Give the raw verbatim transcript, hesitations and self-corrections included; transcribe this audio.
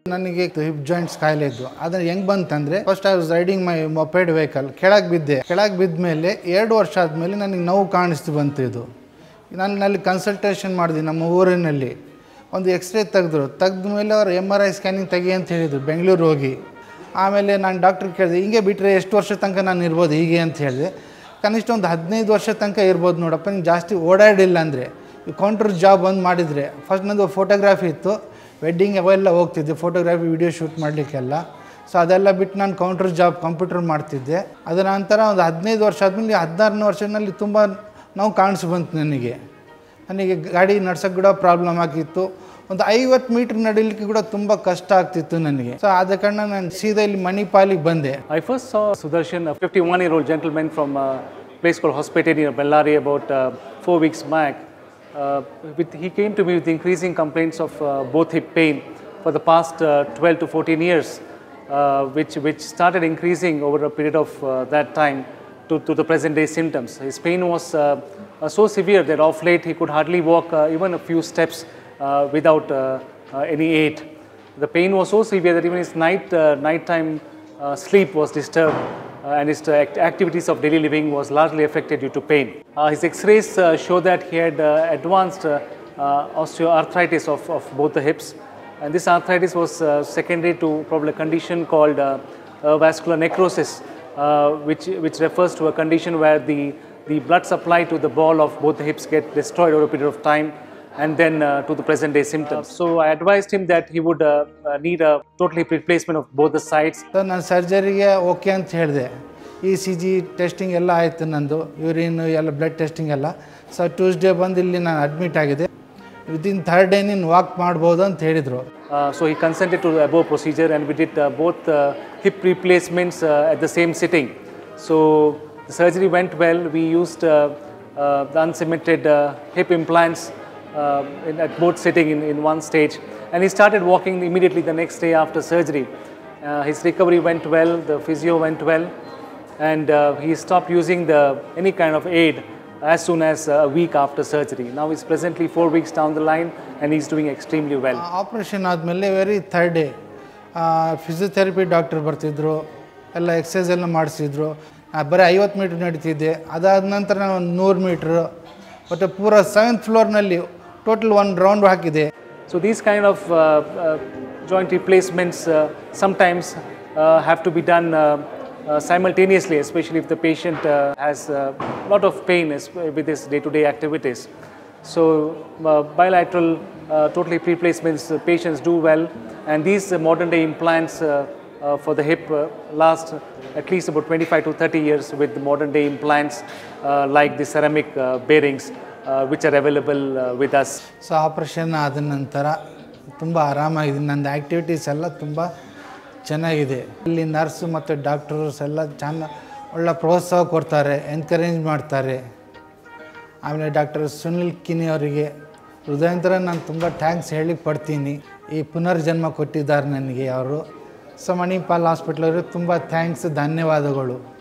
ನನಗೆ hip joints ಕಾಯಿಲೆ ಇದ್ದು ಅದನ್ನ ಹೆಂಗ್ ಬಂತಂದ್ರೆ first I was riding my moped vehicle ಕೆಳಗೆ ಬಿದ್ದೆ ಕೆಳಗೆ ಬಿದ್ದ ಮೇಲೆ ಎರಡು ವರ್ಷ ಆದಮೇಲೆ ನನಗೆ ನೋವು ಕಾಣಿಸ್ತು ಬಂತು ಇದು ನಾನು ಅಲ್ಲಿ ಕನ್ಸಲ್ಟೇಷನ್ ಮಾಡಿದೆ ನಮ್ಮ ಊರಿನಲ್ಲಿ ಒಂದು ಎಕ್ಸ್ರೇ ತೆಗೆದ್ರು ತೆಗೆದ ಮೇಲೆ ಅವರು ಎಮ್ ಆರ್ ಐ ಸ್ಕ್ಯಾನಿಂಗ್ ತೆಗಿ ಅಂತ ಹೇಳಿದರು ಬೆಂಗಳೂರು ಹೋಗಿ ಆಮೇಲೆ ನಾನು ಡಾಕ್ಟ್ರ್ ಕೇಳಿದೆ ಹಿಂಗೆ ಬಿಟ್ಟರೆ ಎಷ್ಟು ವರ್ಷ ತನಕ ನಾನು ಇರ್ಬೋದು ಹೀಗೆ ಅಂತ ಹೇಳಿದೆ ಕನಿಷ್ಠ ಒಂದು ಹದಿನೈದು ವರ್ಷ ತನಕ ಇರ್ಬೋದು ನೋಡಪ್ಪ ನಿಂಗೆ ಜಾಸ್ತಿ ಓಡಾಡಿಲ್ಲ ಅಂದರೆ ಕೌಂಟರ್ ಜಾಬ್ ಒಂದು ಮಾಡಿದರೆ ಫಸ್ಟ್ ನಂದು ಫೋಟೋಗ್ರಾಫಿ ಇತ್ತು ವೆಡ್ಡಿಂಗ್ ಅವೆಲ್ಲ ಹೋಗ್ತಿದ್ದೆ ಫೋಟೋಗ್ರಾಫಿ ವಿಡಿಯೋ ಶೂಟ್ ಮಾಡಲಿಕ್ಕೆಲ್ಲ ಸೊ ಅದೆಲ್ಲ ಬಿಟ್ಟು ನಾನು ಕೌಂಟರ್ ಜಾಬ್ ಕಂಪ್ಯೂಟರ್ ಮಾಡ್ತಿದ್ದೆ ಅದರ ನಂತರ ಒಂದು ಹದಿನೈದು ವರ್ಷ ಆದಮೇಲೆ ಹದಿನಾರನೇ ವರ್ಷದಲ್ಲಿ ತುಂಬ ನೋವು ಕಾಣಿಸಿ ಬಂತು ನನಗೆ ನನಗೆ ಗಾಡಿ ನಡ್ಸೋಕ್ಕೆ ಕೂಡ ಪ್ರಾಬ್ಲಮ್ ಆಗಿತ್ತು ಒಂದು ಐವತ್ತು ಮೀಟರ್ ನಡೀಲಿಕ್ಕೆ ಕೂಡ ತುಂಬ ಕಷ್ಟ ಆಗ್ತಿತ್ತು ನನಗೆ ಸೊ ಆದ ಕಾರಣ ನಾನು ಸೀದಾ ಇಲ್ಲಿ ಮಣಿಪಾಲಿಗೆ ಬಂದೆ. I first saw Sudarshan, a fifty-one year old gentleman from a place called Hospital near Bangalore about uh, four weeks back. Uh, with, he came to me with increasing complaints of uh, both hip pain for the past uh, twelve to fourteen years, uh, which, which started increasing over a period of uh, that time to, to the present day symptoms. His pain was uh, uh, so severe that of late he could hardly walk uh, even a few steps uh, without uh, uh, any aid. The pain was so severe that even his night, uh, nighttime uh, sleep was disturbed. Uh, and his uh, act activities of daily living was largely affected due to pain. Uh, his x-rays uh, show that he had uh, advanced uh, uh, osteoarthritis of, of both the hips, and this arthritis was uh, secondary to probably a condition called uh, uh, vascular necrosis, uh, which, which refers to a condition where the, the blood supply to the ball of both the hips get destroyed over a period of time, and then uh, to the present day symptoms. Uh, so I advised him that he would uh, uh, need a total hip replacement of both the sides. So ನಾನು ಸರ್ಜರಿಗೆ okay ಅಂತ ಹೇಳಿದೆ E C G testing ಎಲ್ಲ ಆಯಿತು ನಂದು urine ಎಲ್ಲ blood testing ಎಲ್ಲ so Tuesday ಬಂದು ಇಲ್ಲಿ ನಾನು ಅಡ್ಮಿಟ್ ಆಗಿದೆ ವಿದಿನ್ ಥರ್ಡ್ ಡೇ ನೀನು ವಾಕ್ ಮಾಡ್ಬೋದು ಅಂತ ಹೇಳಿದರು. So he consented to the above procedure and we did uh, both uh, hip replacements uh, at the same sitting. So the surgery went well. We used uh, uh, the uncemented uh, hip implants Uh, in, at both sitting in, in one stage, and he started walking immediately the next day after surgery. Uh, his recovery went well, the physio went well, and uh, he stopped using the any kind of aid as soon as uh, a week after surgery. Now he's presently four weeks down the line and he's doing extremely well. Operation ಆದಮೇಲೆ very third day physiotherapy doctor ಬರ್ತಿದ್ರು, ಎಲ್ಲ exercise ಎಲ್ಲ ಮಾಡಿಸಿದ್ರು. ಬರೀ ಐವತ್ತು metre ನಡೀತಿದ್ದೆ. ಅದಾದ ನಂತರ ನಾನು ಒಂದು ನೂರು ಮೀಟ್ರು ಮತ್ತು ಪೂರ ಸೆವೆಂತ್ ಫ್ಲೋರ್ನಲ್ಲಿ ಟೋಟಲ್ ಒನ್ ರೌಂಡ್ ಹಾಕಿದೆ. So these kind of uh, uh, joint replacements uh, sometimes uh, have to be done uh, uh, simultaneously, especially if the patient uh, has a lot of pain with his day-to-day activities. So uh, bilateral uh, total hip replacements uh, patients do well, and these uh, modern day implants uh, uh, for the hip uh, last at least about twenty-five to thirty years with the modern day implants uh, like the ceramic uh, bearings uh, which are available uh, with us. So operation ಆದ ನಂತರ ತುಂಬ ಆರಾಮಾಗಿದೆ. ನಂದು activities ಎಲ್ಲ ತುಂಬ ಚೆನ್ನಾಗಿದೆ. ಇಲ್ಲಿ nurse ಮತ್ತು doctors ಎಲ್ಲ ಚೆನ್ನಾಗಿ ಒಳ್ಳೆ ಪ್ರೋತ್ಸಾಹ ಕೊಡ್ತಾರೆ, ಎನ್ಕರೇಜ್ ಮಾಡ್ತಾರೆ. ಆಮೇಲೆ ಡಾಕ್ಟರ್ ಸುನಿಲ್ ಕಿನಿ ಅವರಿಗೆ ಹೃದಯಾಂತರ ನಾನು ತುಂಬ ಥ್ಯಾಂಕ್ಸ್ ಹೇಳಿ ಪಡ್ತೀನಿ. ಈ ಪುನರ್ಜನ್ಮ ಕೊಟ್ಟಿದ್ದಾರೆ ನನಗೆ ಅವರು. ಸೊ ಮಣಿಪಾಲ್ ಹಾಸ್ಪಿಟ್ಲ್ ಅವರಿಗೆ ತುಂಬ ಥ್ಯಾಂಕ್ಸ್, ಧನ್ಯವಾದಗಳು.